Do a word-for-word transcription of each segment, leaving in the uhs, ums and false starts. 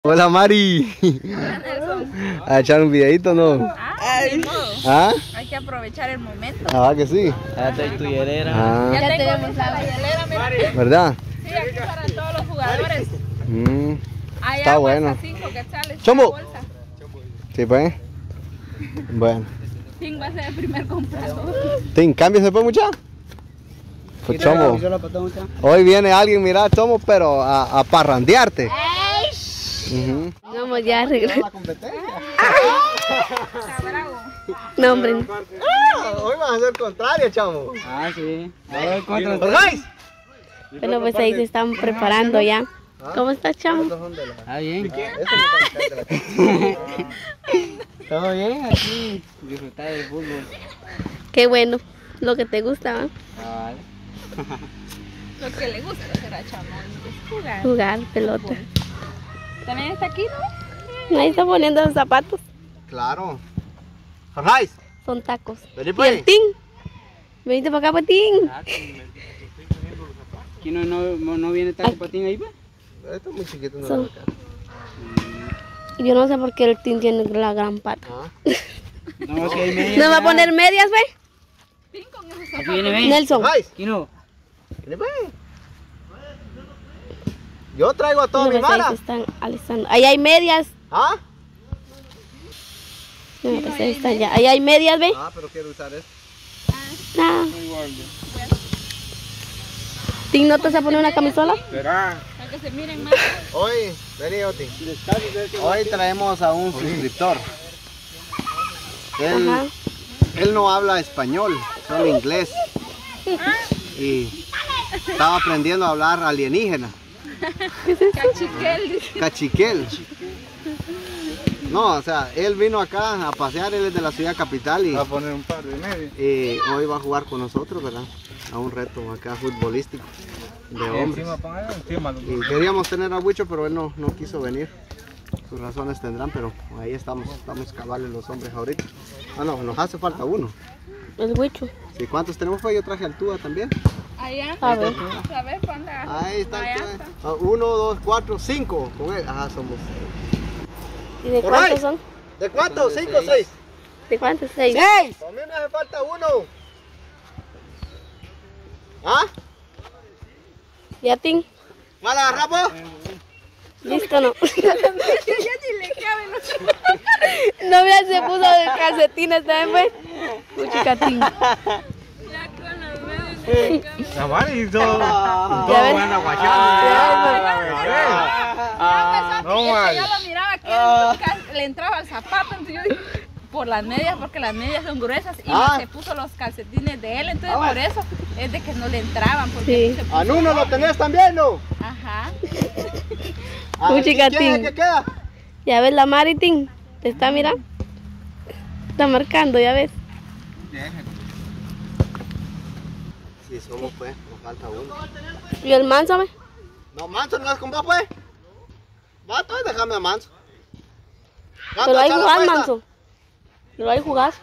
Hola Mari. ¿A echar un videito no? Ah, de modo. ¿Ah? Hay que aprovechar el momento. Ah, que sí. Ya estoy tu hielera. Ah, Ya tenemos la hielera, mira. ¿verdad? Sí, aquí para todos los jugadores. Mm, Hay está agua bueno. hasta cinco quetzales. Chombo. Bolsa. Sí, pues. Bueno. Tim va a ser el primer comprador. Tim, cámbiese pues mucha. Pues Chomo. Hoy viene alguien, mira, Chomo, pero a, a parrandearte. Uh-huh. Vamos ya a arreglar. Está bravo. No, hombre. No. Ah, hoy vas a ser contrario, Chomo. Ah, sí. Ahora contra ¿Orgáis? Bueno, pues ahí se están preparando ya. ¿Cómo estás, chamo? Ah, bien. Eso Todo bien aquí. Disfrutar del fútbol. Qué bueno. Lo que te gusta, ¿va? Ah, vale. Lo que le gusta hacer a Chamón es jugar. Jugar pelota. También está aquí, ¿no? Ahí está poniendo los zapatos. Claro. ¿Orgáis? Son tacos. Vení ¿Y pues. el Tim? Venite para acá, Patín. ¿Aquí no, no, no viene taco patín ahí, pues? Esto es muy chiquito, no Son- lo acá. Yo no sé por qué el Tim tiene la gran pata. Ah. No, aquí hay media. ¿No va a poner medias, ve? Tim con esos Aquí zapatos. viene, ven. Nelson. ¿Orgáis? Aquí no. Vení pues. Yo traigo a toda No, mi pues ahí mara. se están alistando. Ahí hay medias. ¿Ah? No, pues ahí están ya. Ahí hay medias, ve. Ah, pero quiero usar esto. Ah. Tim, ¿no te vas a poner una camisola? Para que se miren más. Hoy, vení Oti. Hoy traemos a un suscriptor. Él, Ajá. él no habla español, solo inglés. Y estaba aprendiendo a hablar alienígena. Cachiquel, dice. Cachiquel. No, o sea, él vino acá a pasear, él es de la ciudad capital y, Va a poner un par de medias. y hoy va a jugar con nosotros, ¿verdad? A un reto acá futbolístico de hombres. Encima, pongan encima. Y queríamos tener a Huicho, pero él no, no quiso venir. Sus razones tendrán, pero ahí estamos, estamos cabales los hombres ahorita. Ah, no, nos hace falta uno. El huicho. Sí, ¿cuántos tenemos? Pues yo traje al Túa también. Allá. A ver. A ver, ponla. Ahí está. Allá el Túa. está. Ah, uno, dos, cuatro, cinco. Con él. Ajá, somos seis. ¿Y de Alright. cuántos son? ¿De cuántos? ¿Cinco o seis? ¿De cuántos? Seis. ¡Seis! A mí me hace falta uno. ¿Ah? ¿Ya, Tim? ¿Cuál agarramos? Listo, no. Ya ni le cabe los No, mira, se puso de calcetines también, pues. Puchicatín. ya con los medios ni le cabe. La Mari y todo. Ya ves. buena Ya No, empezó, es que Mari. yo lo miraba que él le entraba al zapato, entonces yo dije, por las medias, porque las medias son gruesas y Ah. se puso los calcetines de él, entonces por eso es de que no le entraban, porque Sí. se puso- ¿A Nuno lo tenés también, no? Ajá. ¿A Un quién es chicatín. el que queda? Ya ves la Maritín. ¿Te está mirando? Está marcando, ya ves. Sí, somos pues, nos falta uno. ¿Y el manso, ve? No, Manso, ¿no es con vos pues? Va, entonces déjame a Manso. Pero hay echa la jugar, apuesta? manso. Pero hay jugar.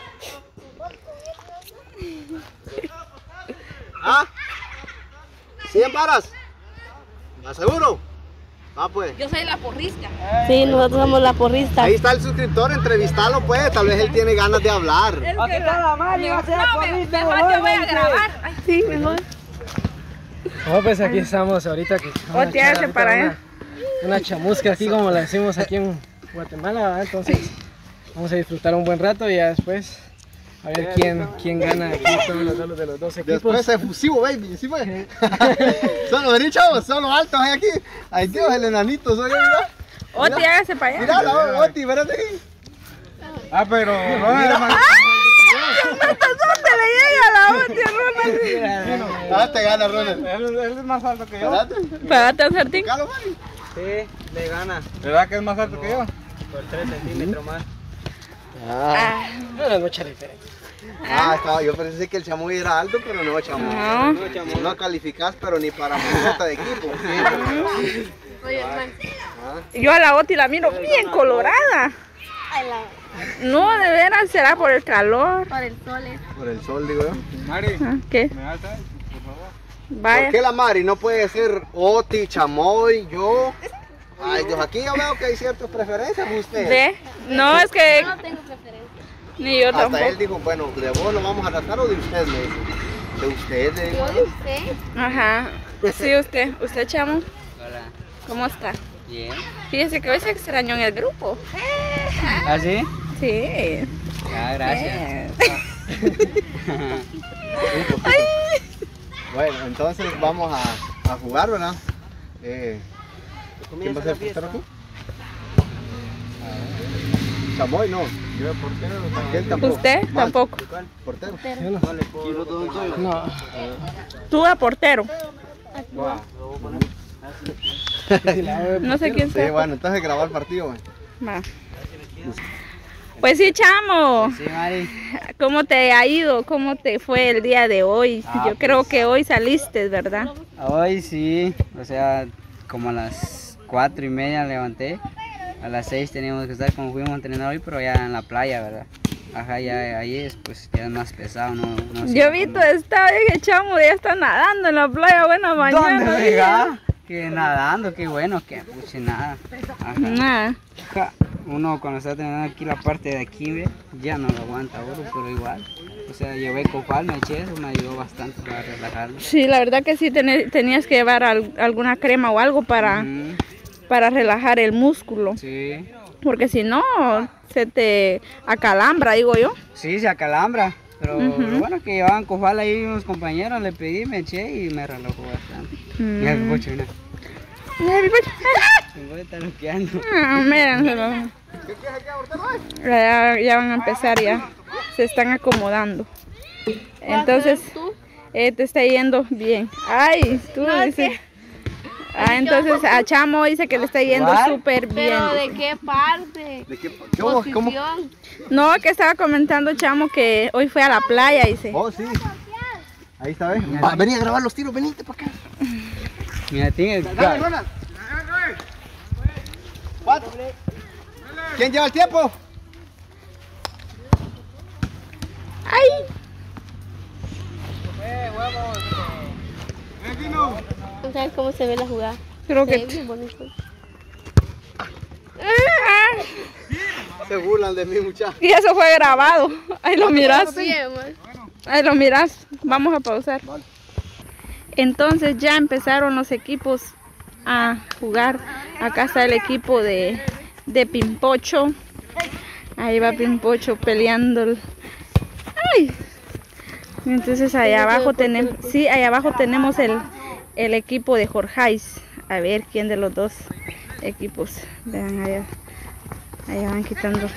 ¿Ah? ¿cien varas? ¿Estás seguro? Va pues. Yo soy la porrisca. Sí, nosotros somos la porrista. Ahí está el suscriptor, entrevistalo pues, tal vez él tiene ganas de hablar. Es que la Mari va a ser no, me- mejor yo voy a grabar. Ay, Sí, mejor. Oh, pues aquí estamos ahorita que vamos a te echar hace ahorita para una, él. una chamusca así como la decimos aquí en Guatemala, ¿verdad? Entonces vamos a disfrutar un buen rato y ya después a ver quién, quién gana aquí todos los duelos de los dos equipos. Después efusivo, baby, ¿sí fue? Solo vení, chavos, solo altos hay aquí. Ay, Dios, el enanito soy yo, mira. Oti, hágase para allá. Mira, la Oti, espérate aquí. Ah, pero. Mira. ¿Dónde le llega la Oti, Ronald? Ah, te gana, Ronald. Él, él es más alto que yo. Espérate. Pégate un sartín. Calo, Mari. Sí, le gana ¿Verdad que es más alto que yo? por tres centímetros más. Ah, No es mucha diferencia. ah, estaba, yo pensé que el chamoy era alto, pero no, chamoy. No. No, chamo. No calificás, pero ni para mascota de equipo. Oye, hermano. Yo a la Oti la miro bien colorada. Ay, la... No, de veras, será por el calor. Por el sol es. Por el sol, digo yo. Mari, Ah, ¿qué? ¿me das ahí, por favor? ¿Por Vaya. qué la Mari no puede ser Oti, chamoy, yo? Ay, Dios, aquí yo veo que hay ciertas preferencias usted. ¿Ve? No, es que No tengo preferencia. ni yo Hasta tampoco. él dijo, bueno, ¿de vos lo vamos a tratar o de usted? Me dice. ¿De usted? Le digo Yo yo. de usted. Ajá. Sí, usted. ¿Usted, chamo? Hola. ¿Cómo está? Bien. Fíjese que hoy se extrañó en el grupo. ¿Ah, sí? Sí. Ah, gracias. Eh. Bueno, entonces vamos a, a jugar, ¿verdad? Eh, ¿Quién va a ser el portero aquí? Chamoy, no. Yo el portero. Aquel tampoco. ¿Usted? Mal. tampoco. Portero. Yo no. No. Tú a portero. Wow. No sé quién Sí, sea. bueno, entonces grabar el partido, güey. Va. Pues sí, chamo. Sí, Mari. ¿Cómo te ha ido? ¿Cómo te fue el día de hoy? Ah, Yo creo pues. que hoy saliste, ¿verdad? Hoy sí, o sea, como a las cuatro y media levanté. A las seis teníamos que estar como fuimos a entrenar hoy, pero ya en la playa, ¿verdad? Ajá, ya ahí es, pues ya es más pesado, no, no sé Yo vi cómo- tu estado y dije, chamo, ya está nadando en la playa, buena mañana. ¿Dónde, oiga? Que nadando, qué bueno, que puche nada. Ajá. Nada. Ja, uno cuando está entrenando aquí la parte de aquí, ve, ya no lo aguanta uno, pero igual. O sea, llevé copal, me eché, eso me ayudó bastante para relajarlo. Sí, la verdad que sí tené- tenías que llevar al- alguna crema o algo para, Ujú, para relajar el músculo. sí, Porque si no, se te acalambra, digo yo. sí, se acalambra. Pero Ujú. lo bueno es que llevaban copal ahí unos compañeros, le pedí, me eché y me relajó bastante. Mm. Mira el coche, mira. Mira el coche. Me voy a estar loqueando. Ah, miren, se lo- ya, ya van a empezar, ya se están acomodando. Entonces, ¿Tú? eh, te está yendo bien. Ay, tú No, es dices. Ah, entonces a Chamo dice que le está yendo ¿Cuál? súper bien. ¿Pero de qué parte? ¿De qué? ¿Cómo? ¿Cómo? Posición. No, que estaba comentando Chamo que hoy fue a la playa, dice. Oh, sí. Ahí está, ¿ves? Va, vení a grabar los tiros, venite para acá. Mira, tiene. Dale, Ronald. Cuatro. ¿Quién lleva el tiempo? Ay, ¿No sabes cómo se ve la jugada? creo Se ve que... bien bonito. Ah, Se burlan de mí, muchachos. y eso fue grabado. Ahí lo miras. Bien, man. Ahí lo miras. Vamos a pausar. Entonces ya empezaron los equipos a jugar. Acá está el equipo de, de Pimpocho. Ahí va Pimpocho peleando. el- ¡Ay! Entonces allá abajo tenemos, sí, allá abajo tenemos el, el equipo de Jorjais. A ver quién de los dos equipos. Vean allá. Allá van quitando.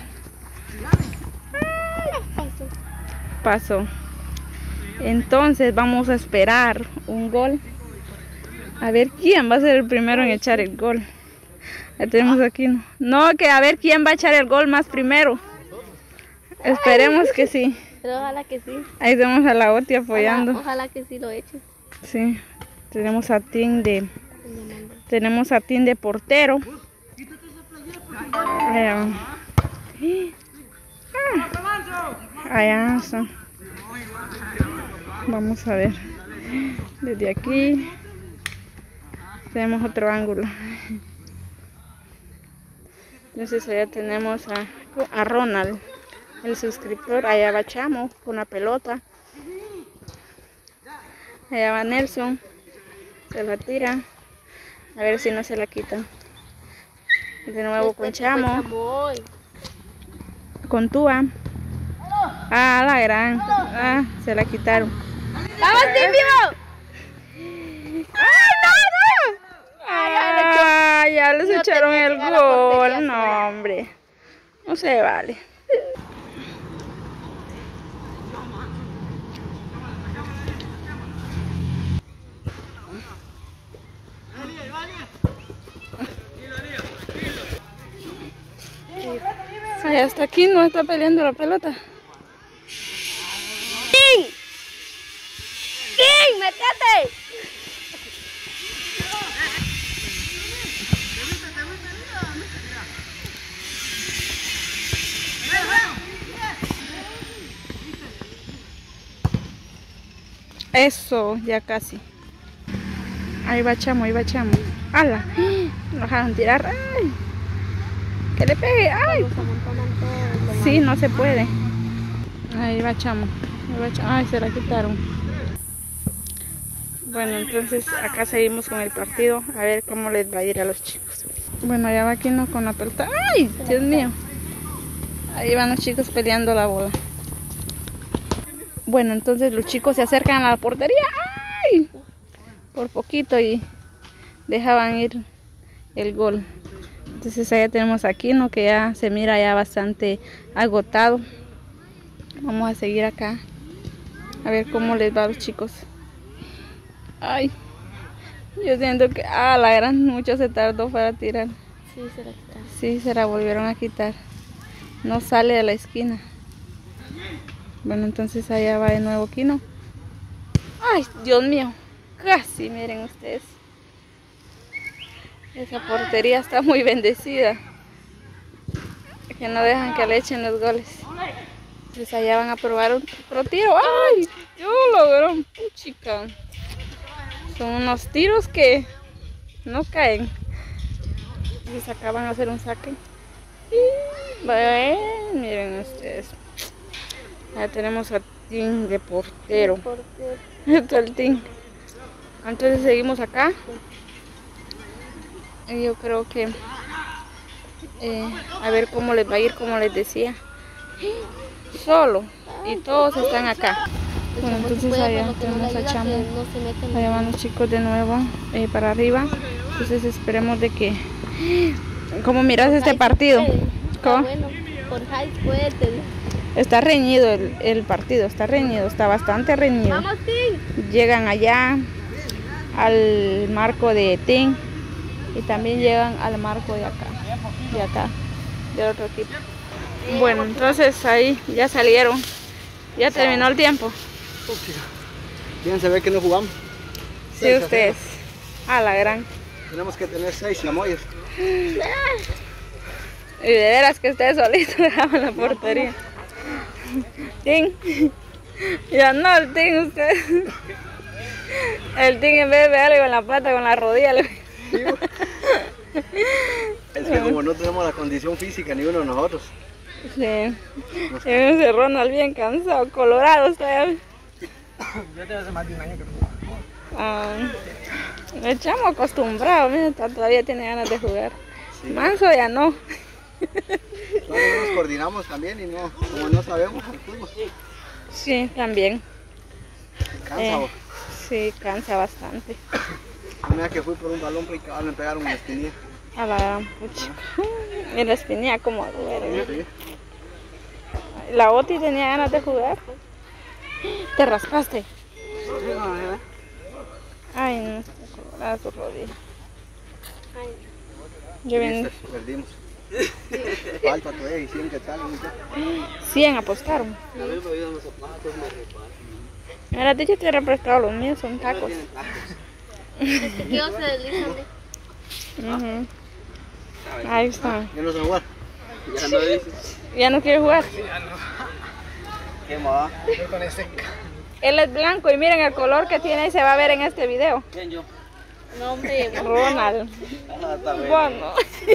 Paso. Entonces vamos a esperar un gol. A ver quién va a ser el primero en echar el gol. Ya tenemos aquí. No, no, que a ver quién va a echar el gol más primero. Esperemos que sí. Pero ojalá que sí. Ahí tenemos a la Oti Ojalá, apoyando. ojalá que sí lo eche. Sí. Tenemos a Tim de. Tenemos a Tim de portero. Allá. Ah. Allá está. Vamos a ver. Desde aquí tenemos otro ángulo. Entonces allá tenemos a, a Ronald, el suscriptor. Allá va Chamo con la pelota. Allá va Nelson. Se la tira. A ver si no se la quita. De nuevo con Chamo. Chamoy. Con Tua. Ah, la gran. Ah, se la quitaron. ¡Vamos, Timio! ¡Ay, no, no! Ah, ya les No echaron tenía el que ir a la portería, gol. No, hombre. No se vale. Ay, hasta aquí no está peleando la pelota. ¡King! ¡King, métete! Eso, ya casi. Ahí va Chamo, ahí va Chamo. ¡Hala! Lo dejaron tirar. ¡Ay! ¡Que le pegue! ¡Ay! Sí, no se puede. Ahí va Chamo. Ahí va Chamo. Ay, se la quitaron. Bueno, entonces acá seguimos con el partido. A ver cómo les va a ir a los chicos. Bueno, ya va Kino con la pelota. ¡Ay! Dios mío. Ahí van los chicos peleando la bola. Bueno, entonces los chicos se acercan a la portería. ¡Ay! Por poquito y dejaban ir el gol. Entonces allá tenemos a Kino, que ya se mira ya bastante agotado. Vamos a seguir acá a ver cómo les va a los chicos. Ay, yo siento que ah, la gran mucho se tardó para tirar. Sí, se la quitaron. Sí, se la volvieron a quitar. No sale de la esquina. Bueno, entonces allá va de nuevo Kino. Ay, Dios mío, casi, miren ustedes. Esa portería está muy bendecida, que no dejan que le echen los goles. Entonces allá van a probar otro tiro. ¡Ay! Yo logró, puchica. Son unos tiros que no caen. Entonces acá van a hacer un saque. Y bueno, miren ustedes. Ya tenemos a Tim de portero. Esto es el Tim. Entonces seguimos acá. Y yo creo que eh, a ver cómo les va a ir, como les decía. Solo. Y todos están acá. Bueno, entonces allá tenemos a Chamo. Allá van los chicos de nuevo eh, para arriba. Entonces esperemos de que... ¿Cómo miras este partido? ¿Cómo? Está reñido el, el partido, está reñido, está bastante reñido. Llegan allá al marco de Tim y también llegan al marco de acá, de acá, del otro equipo. Bueno, entonces ahí ya salieron, ya terminó el tiempo. Bien, se ve que no jugamos. Sí, ustedes. A la gran. Tenemos que tener seis chamoyos. Y de veras que ustedes solitos dejaban la portería. Tim, ya no, el Tim, usted. El Tim en vez de pegarle con la pata, con la rodilla. Le... Es que como no tenemos la condición física ni uno de nosotros. Sí. Y ese Ronald bien cansado, colorado está ya. Yo te hace más de un año que no juego. Ah, el Chamo acostumbrado, mira, todavía tiene ganas de jugar. Sí. Manso ya no. Todavía nos coordinamos también y no, como no sabemos el fútbol. Sí, también. Cansa. Eh, sí, cansa bastante. Mira que fui por un balón y cabal me pegaron una espinilla. A la gran pucha. Y la espinilla como duele. Sí. La Oti tenía ganas de jugar. Te raspaste. Ay, no, a su rodilla. Yo bien... Perdimos. Falta todavía y cien que tal. cien apostaron. Ahora te te hubiera prestado los míos, son tacos. Es que yo se deslizan. Uh-huh. Ahí está. ¿Ya no se jugar? Ya no dices. ¿Ya no quiere jugar? ¿Qué más? Con ese... Él es blanco y miren el color que tiene y se va a ver en este video. ¿Quién yo? No, hombre. Ronald. Ah, está bien. Bueno.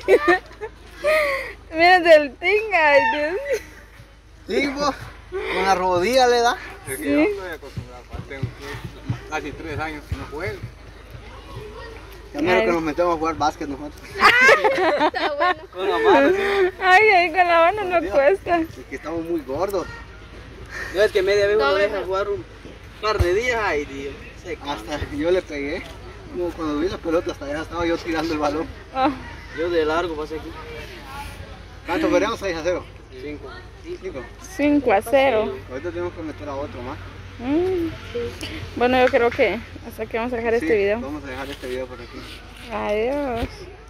Miren el tinga. Sí, vos, con la rodilla le da. Es que yo estoy acostumbrado, tengo casi tres años que no juego. Ya menos que nos metemos a jugar básquet nosotros. Está bueno. Con la mano, sí. Ay, ahí con la mano no cuesta. Es que estamos muy gordos. No, es que media vez uno deja jugar un par de días, ay Dios. Se Hasta yo le pegué. Como cuando vi la pelota, hasta allá estaba yo tirando el balón. Oh, Yo de largo pasé aquí. ¿Cuánto perdemos? seis a cero. Cinco. cinco. cinco a cero. Ahorita tenemos que meter a otro más. Mm. Bueno, yo creo que hasta aquí vamos a dejar Sí, este video. Vamos a dejar este video por aquí. Adiós.